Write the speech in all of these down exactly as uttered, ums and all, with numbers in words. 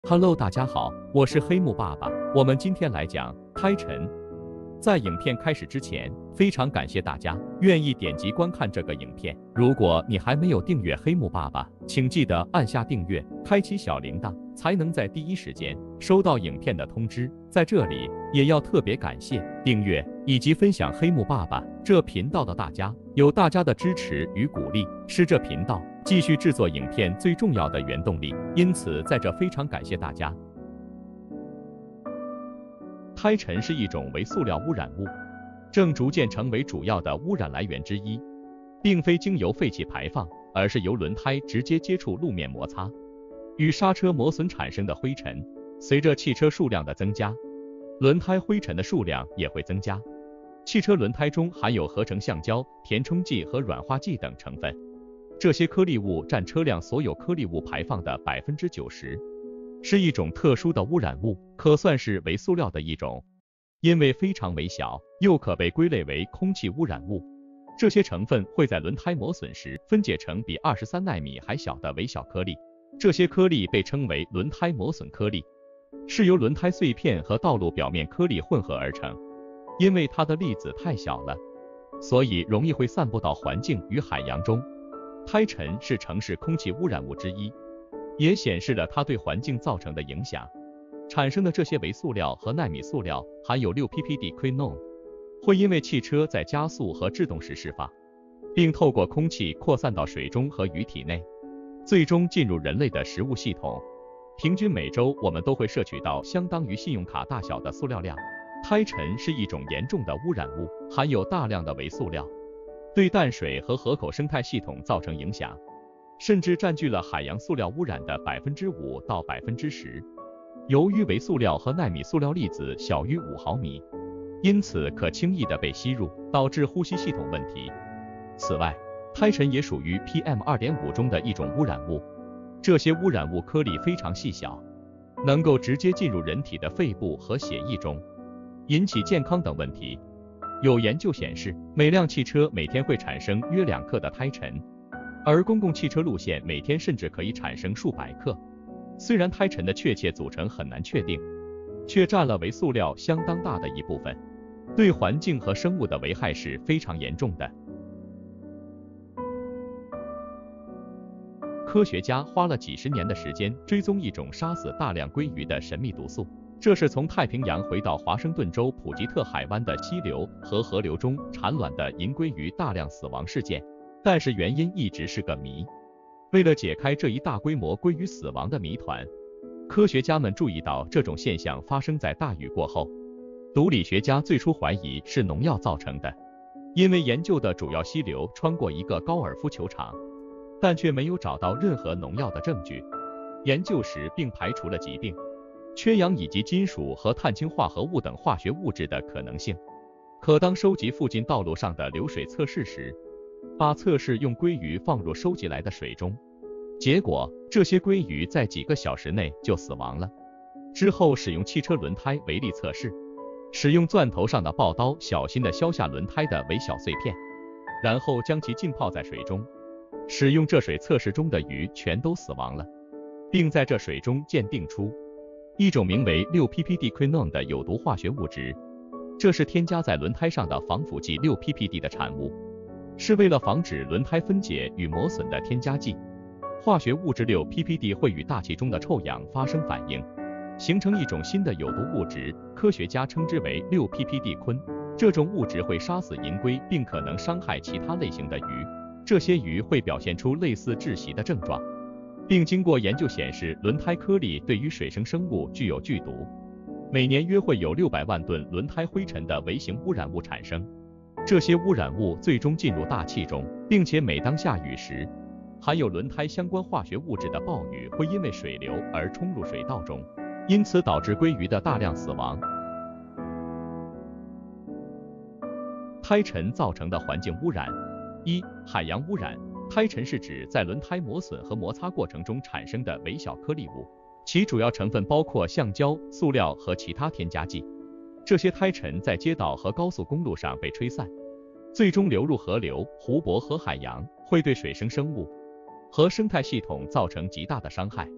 Hello，大家好，我是黑木爸爸。我们今天来讲胎尘。在影片开始之前，非常感谢大家愿意点击观看这个影片。如果你还没有订阅黑木爸爸，请记得按下订阅，开启小铃铛，才能在第一时间收到影片的通知。在这里，也要特别感谢订阅以及分享黑木爸爸这频道的大家，有大家的支持与鼓励，是这频道继续制作影片最重要的原动力。因此，在这非常感谢大家。胎尘是一种微塑料污染物，正逐渐成为主要的污染来源之一，并非经由废气排放，而是由轮胎直接接触路面摩擦，与刹车磨损产生的灰尘。随着汽车数量的增加，轮胎灰尘的数量也会增加。汽车轮胎中含有合成橡胶、填充剂和软化剂等成分，这些颗粒物占车辆所有颗粒物排放的百分之九十。是一种特殊的污染物，可算是微塑料的一种，因为非常微小，又可被归类为空气污染物。这些成分会在轮胎磨损时分解成比二十三纳米还小的微小颗粒，这些颗粒被称为轮胎磨损颗粒，是由轮胎碎片和道路表面颗粒混合而成。因为它的粒子太小了，所以容易会散布到环境与海洋中。胎尘是城市空气污染物之一，也显示了它对环境造成的影响。产生的这些微塑料和纳米塑料含有 六 P P D quinone， 会因为汽车在加速和制动时释放，并透过空气扩散到水中和鱼体内，最终进入人类的食物系统。平均每周我们都会摄取到相当于信用卡大小的塑料量。胎尘是一种严重的污染物，含有大量的微塑料，对淡水和河口生态系统造成影响，甚至占据了海洋塑料污染的 百分之五 到 百分之十。 由于微塑料和纳米塑料粒子小于五毫米，因此可轻易的被吸入，导致呼吸系统问题。此外，胎尘也属于 P M 二点五 中的一种污染物，这些污染物颗粒非常细小，能够直接进入人体的肺部和血液中，引起健康等问题。有研究显示，每辆汽车每天会产生约两克的胎尘，而公共汽车路线每天甚至可以产生数百克。虽然胎尘的确切组成很难确定，却占了微塑料相当大的一部分，对环境和生物的危害是非常严重的。科学家花了几十年的时间追踪一种杀死大量鲑鱼的神秘毒素，这是从太平洋回到华盛顿州普吉特海湾的溪流和河流中产卵的银鲑鱼大量死亡事件，但是原因一直是个谜。为了解开这一大规模鲑鱼死亡的谜团，科学家们注意到这种现象发生在大雨过后。毒理学家最初怀疑是农药造成的，因为研究的主要溪流穿过一个高尔夫球场，但却没有找到任何农药的证据。研究时并排除了疾病、缺氧以及金属和碳氢化合物等化学物质的可能性。可当收集附近道路上的流水测试时，把测试用鲑鱼放入收集来的水中，结果这些鲑鱼在几个小时内就死亡了。之后使用汽车轮胎微粒测试，使用钻头上的刨刀小心地削下轮胎的微小碎片，然后将其浸泡在水中，使用这水测试中的鱼全都死亡了，并在这水中鉴定出一种名为 六 P P D quinone 的有毒化学物质，这是添加在轮胎上的防腐剂 六 P P D 的产物，是为了防止轮胎分解与磨损的添加剂。化学物质 六 P P D 会与大气中的臭氧发生反应，形成一种新的有毒物质，科学家称之为 六 P P D 醌。这种物质会杀死银龟，并可能伤害其他类型的鱼，这些鱼会表现出类似窒息的症状，并经过研究显示，轮胎颗粒对于水生生物具有剧毒。每年约会有六百万吨轮胎灰尘的微型污染物产生，这些污染物最终进入大气中，并且每当下雨时，含有轮胎相关化学物质的暴雨会因为水流而冲入水道中，因此导致鲑鱼的大量死亡。胎尘造成的环境污染。一、海洋污染。胎尘是指在轮胎磨损和摩擦过程中产生的微小颗粒物，其主要成分包括橡胶、塑料和其他添加剂。这些胎尘在街道和高速公路上被吹散，最终流入河流、湖泊和海洋，会对水生生物和生态系统造成极大的伤害。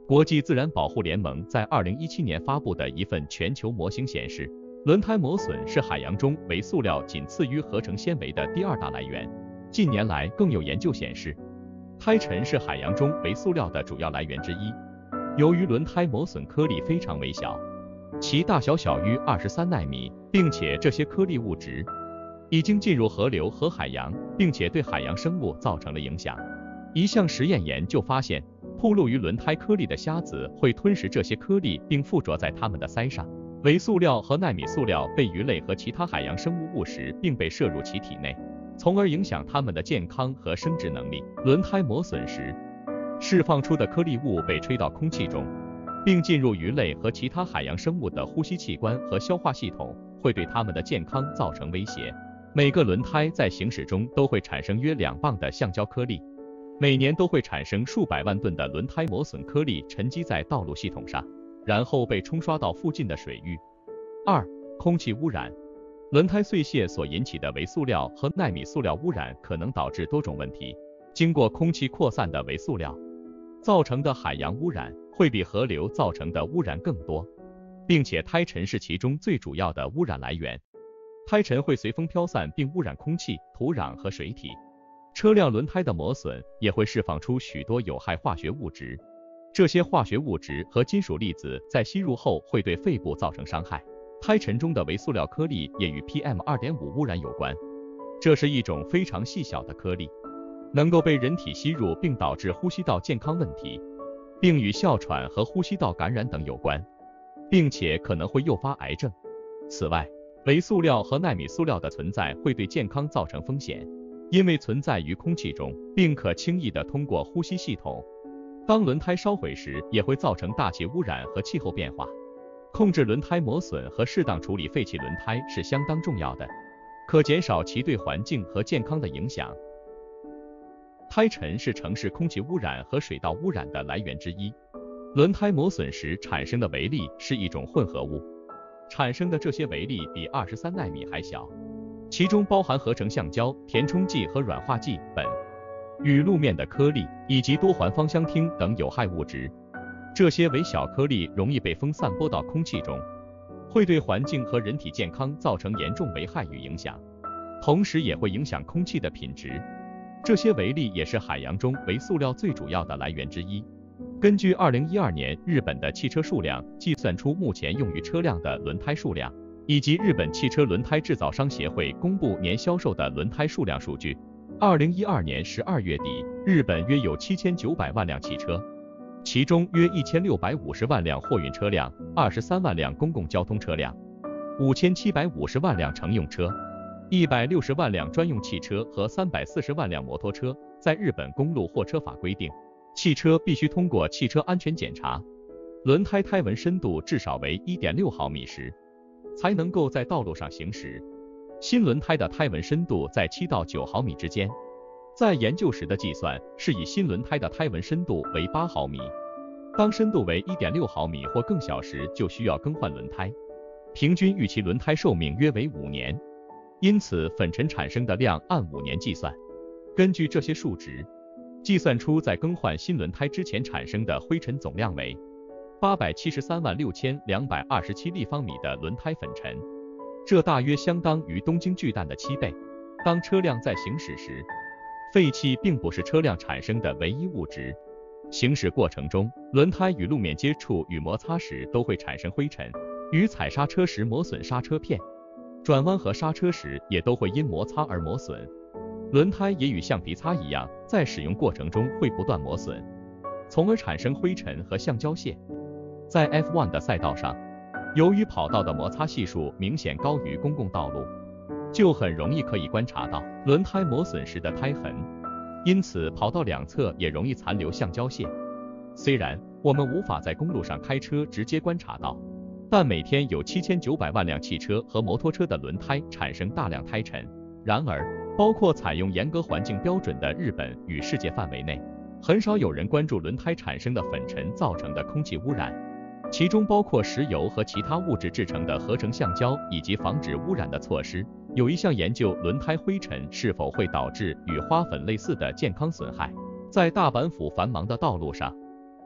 国际自然保护联盟在二零一七年发布的一份全球模型显示，轮胎磨损是海洋中微塑料仅次于合成纤维的第二大来源。近年来更有研究显示，胎尘是海洋中微塑料的主要来源之一。由于轮胎磨损颗粒非常微小，其大小小于二十三纳米，并且这些颗粒物质已经进入河流和海洋，并且对海洋生物造成了影响。一项实验研究发现，暴露于轮胎颗粒的虾子会吞食这些颗粒，并附着在它们的鳃上。微塑料和纳米塑料被鱼类和其他海洋生物误食，并被摄入其体内，从而影响它们的健康和生殖能力。轮胎磨损时，释放出的颗粒物被吹到空气中，并进入鱼类和其他海洋生物的呼吸器官和消化系统，会对它们的健康造成威胁。每个轮胎在行驶中都会产生约两磅的橡胶颗粒，每年都会产生数百万吨的轮胎磨损颗粒沉积在道路系统上，然后被冲刷到附近的水域。二、空气污染。轮胎碎屑所引起的微塑料和纳米塑料污染可能导致多种问题。经过空气扩散的微塑料造成的海洋污染会比河流造成的污染更多，并且胎尘是其中最主要的污染来源。胎尘会随风飘散并污染空气、土壤和水体。车辆轮胎的磨损也会释放出许多有害化学物质，这些化学物质和金属粒子在吸入后会对肺部造成伤害。胎尘中的微塑料颗粒也与 P M 二点五 污染有关，这是一种非常细小的颗粒，能够被人体吸入并导致呼吸道健康问题，并与哮喘和呼吸道感染等有关，并且可能会诱发癌症。此外，微塑料和纳米塑料的存在会对健康造成风险，因为存在于空气中，并可轻易地通过呼吸系统。当轮胎烧毁时，也会造成大气污染和气候变化。控制轮胎磨损和适当处理废弃轮胎是相当重要的，可减少其对环境和健康的影响。胎尘是城市空气污染和水道污染的来源之一。轮胎磨损时产生的微粒是一种混合物，产生的这些微粒比二十三纳米还小，其中包含合成橡胶、填充剂和软化剂、苯、与路面的颗粒以及多环芳香烃等有害物质。这些微小颗粒容易被风散播到空气中，会对环境和人体健康造成严重危害与影响，同时也会影响空气的品质。这些微粒也是海洋中微塑料最主要的来源之一。根据二零一二年日本的汽车数量计算出目前用于车辆的轮胎数量，以及日本汽车轮胎制造商协会公布年销售的轮胎数量数据。二零一二年十二月底，日本约有七千九百万辆汽车，其中约一千六百五十万辆货运车辆，二十三万辆公共交通车辆，五千七百五十万辆乘用车，一百六十万辆专用汽车和三百四十万辆摩托车。在日本公路货车法规定，汽车必须通过汽车安全检查，轮胎胎纹深度至少为 一点六毫米时，才能够在道路上行驶。新轮胎的胎纹深度在七到九毫米之间，在研究时的计算是以新轮胎的胎纹深度为八毫米，当深度为 一点六毫米或更小时，就需要更换轮胎。平均预期轮胎寿命约为五年，因此粉尘产生的量按五年计算。根据这些数值，计算出在更换新轮胎之前产生的灰尘总量为八百七十三万六千两百二十七立方米的轮胎粉尘，这大约相当于东京巨蛋的七倍。当车辆在行驶时，废气并不是车辆产生的唯一物质。行驶过程中，轮胎与路面接触与摩擦时都会产生灰尘，与踩刹车时磨损刹车片，转弯和刹车时也都会因摩擦而磨损。轮胎也与橡皮擦一样，在使用过程中会不断磨损，从而产生灰尘和橡胶屑。在 F 一 的赛道上，由于跑道的摩擦系数明显高于公共道路，就很容易可以观察到轮胎磨损时的胎痕，因此跑道两侧也容易残留橡胶屑。虽然我们无法在公路上开车直接观察到，但每天有七千九百万辆汽车和摩托车的轮胎产生大量胎尘。然而，包括采用严格环境标准的日本与世界范围内，很少有人关注轮胎产生的粉尘造成的空气污染，其中包括石油和其他物质制成的合成橡胶以及防止污染的措施。有一项研究轮胎灰尘是否会导致与花粉类似的健康损害。在大阪府繁忙的道路上，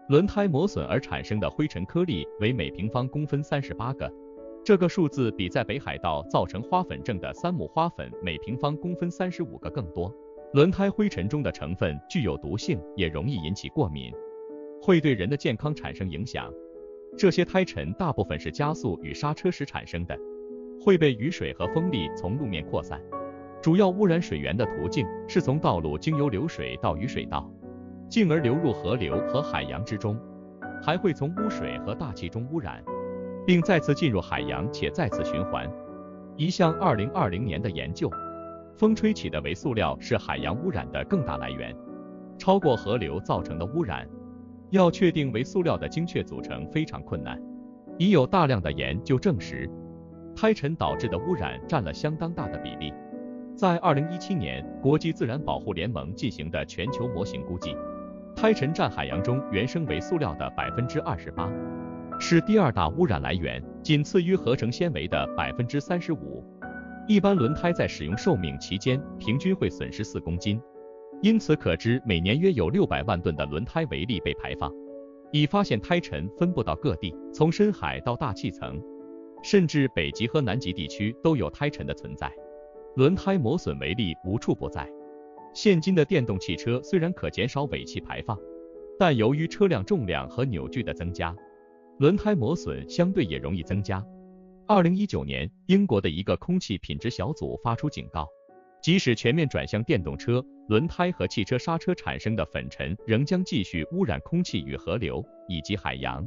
轮胎磨损而产生的灰尘颗粒为每平方公分三十八个，这个数字比在北海道造成花粉症的三亩花粉每平方公分三十五个更多。轮胎灰尘中的成分具有毒性，也容易引起过敏，会对人的健康产生影响。这些胎尘大部分是加速与刹车时产生的，会被雨水和风力从路面扩散。主要污染水源的途径是从道路经由流水到雨水道，进而流入河流和海洋之中，还会从污水和大气中污染，并再次进入海洋且再次循环。一项二零二零年的研究，风吹起的微塑料是海洋污染的更大来源，超过河流造成的污染。要确定微塑料的精确组成非常困难，已有大量的研究证实，胎尘导致的污染占了相当大的比例。在二零一七年，国际自然保护联盟进行的全球模型估计，胎尘占海洋中原生微塑料的 百分之二十八， 是第二大污染来源，仅次于合成纤维的 百分之三十五。一般轮胎在使用寿命期间平均会损失四公斤，因此可知每年约有六百万吨的轮胎微粒被排放。已发现胎尘分布到各地，从深海到大气层，甚至北极和南极地区都有胎尘的存在。轮胎磨损微粒无处不在。现今的电动汽车虽然可减少尾气排放，但由于车辆重量和扭矩的增加，轮胎磨损相对也容易增加。二零一九年，英国的一个空气品质小组发出警告，即使全面转向电动车，轮胎和汽车刹车产生的粉尘仍将继续污染空气与河流以及海洋。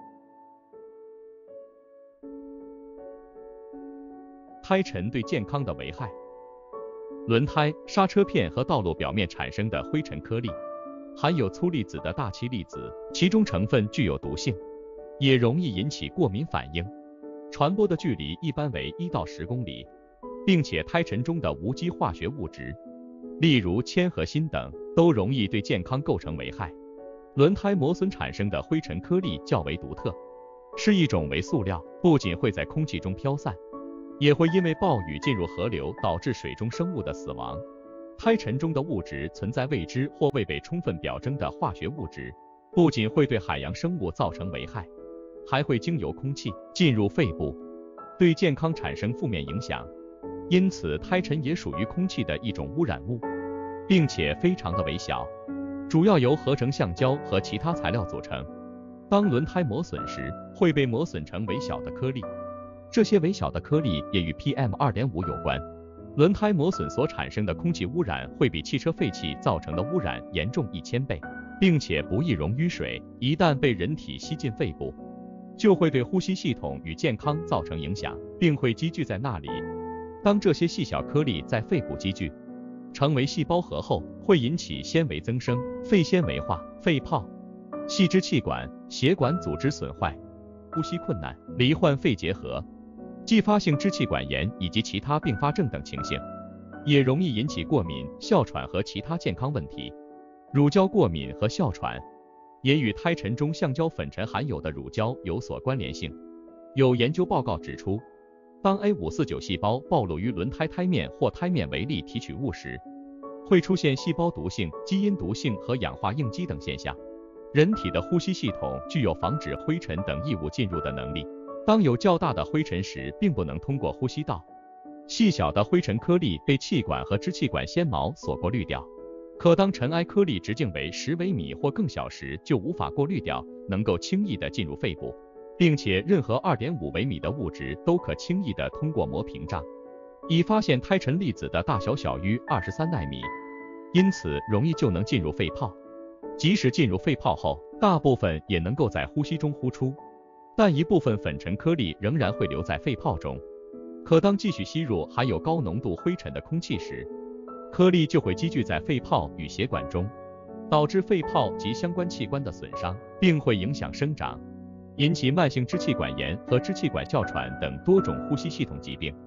胎尘对健康的危害。轮胎、刹车片和道路表面产生的灰尘颗粒含有粗粒子的大气粒子，其中成分具有毒性，也容易引起过敏反应。传播的距离一般为一到十公里，并且胎尘中的无机化学物质，例如铅和锌等，都容易对健康构成危害。轮胎磨损产生的灰尘颗粒较为独特，是一种微塑料，不仅会在空气中飘散，也会因为暴雨进入河流导致水中生物的死亡。胎尘中的物质存在未知或未被充分表征的化学物质，不仅会对海洋生物造成危害，还会经由空气进入肺部，对健康产生负面影响。因此，胎尘也属于空气的一种污染物，并且非常的微小，主要由合成橡胶和其他材料组成。当轮胎磨损时，会被磨损成微小的颗粒，这些微小的颗粒也与 P M 二点五 有关。轮胎磨损所产生的空气污染会比汽车废气造成的污染严重一千倍，并且不易溶于水，一旦被人体吸进肺部，就会对呼吸系统与健康造成影响，并会积聚在那里。当这些细小颗粒在肺部积聚，成为细胞核后，会引起纤维增生、肺纤维化、肺泡、细支气管、血管组织损坏、呼吸困难、罹患肺结核、继发性支气管炎以及其他并发症等情形，也容易引起过敏、哮喘和其他健康问题。乳胶过敏和哮喘也与胎尘中橡胶粉尘含有的乳胶有所关联性。有研究报告指出，当 A 五四九 细胞暴露于轮胎胎面或胎面微粒提取物时，会出现细胞毒性、基因毒性和氧化应激等现象。人体的呼吸系统具有防止灰尘等异物进入的能力，当有较大的灰尘时，并不能通过呼吸道。细小的灰尘颗粒被气管和支气管纤毛所过滤掉，可当尘埃颗粒直径为十微米或更小时，就无法过滤掉，能够轻易地进入肺部，并且任何 二点五微米的物质都可轻易地通过膜屏障。已发现胎尘粒子的大小小于二十三纳米，因此容易就能进入肺泡。即使进入肺泡后，大部分也能够在呼吸中呼出，但一部分粉尘颗粒仍然会留在肺泡中。可当继续吸入含有高浓度灰尘的空气时，颗粒就会积聚在肺泡与血管中，导致肺泡及相关器官的损伤，并会影响生长，引起慢性支气管炎和支气管哮喘等多种呼吸系统疾病。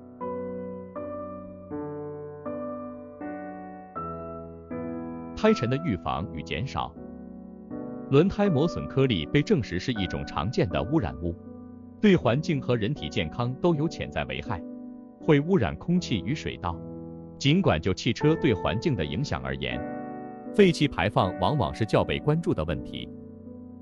胎尘的预防与减少。轮胎磨损颗粒被证实是一种常见的污染物，对环境和人体健康都有潜在危害，会污染空气与水道。尽管就汽车对环境的影响而言，废气排放往往是较被关注的问题，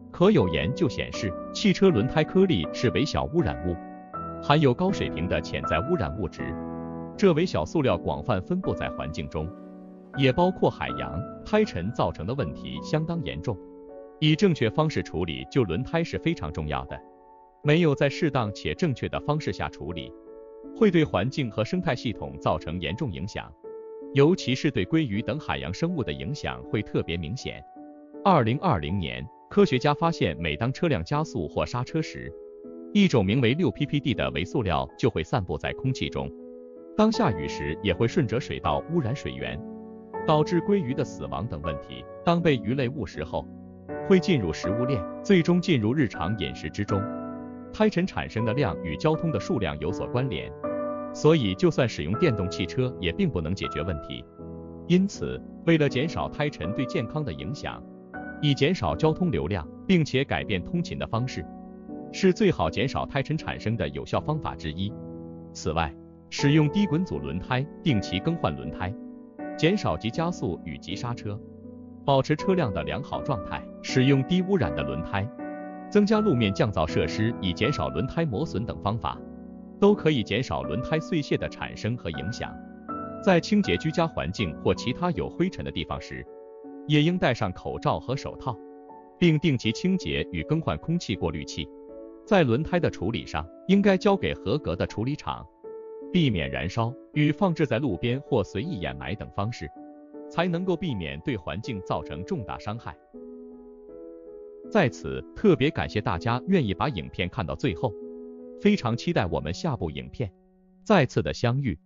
可有研究显示，汽车轮胎颗粒是微小污染物，含有高水平的潜在污染物质。这微小塑料广泛分布在环境中，也包括海洋，胎尘造成的问题相当严重。以正确方式处理旧轮胎是非常重要的，没有在适当且正确的方式下处理，会对环境和生态系统造成严重影响，尤其是对鲑鱼等海洋生物的影响会特别明显。二零二零年，科学家发现，每当车辆加速或刹车时，一种名为 六 P P D 的微塑料就会散布在空气中。当下雨时，也会顺着水道污染水源，导致鲑鱼的死亡等问题。当被鱼类误食后，会进入食物链，最终进入日常饮食之中。胎尘产生的量与交通的数量有所关联，所以就算使用电动汽车也并不能解决问题。因此，为了减少胎尘对健康的影响，以减少交通流量，并且改变通勤的方式，是最好减少胎尘产生的有效方法之一。此外，使用低滚阻轮胎，定期更换轮胎，减少急加速与急刹车，保持车辆的良好状态，使用低污染的轮胎，增加路面降噪设施以减少轮胎磨损等方法，都可以减少轮胎碎屑的产生和影响。在清洁居家环境或其他有灰尘的地方时，也应戴上口罩和手套，并定期清洁与更换空气过滤器。在轮胎的处理上，应该交给合格的处理厂，避免燃烧与放置在路边或随意掩埋等方式，才能够避免对环境造成重大伤害。在此特别感谢大家愿意把影片看到最后，非常期待我们下部影片再次的相遇。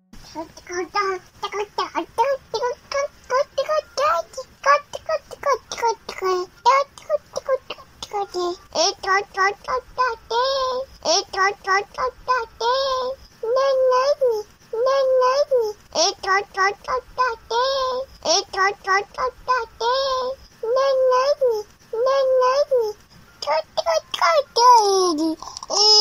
Daddy.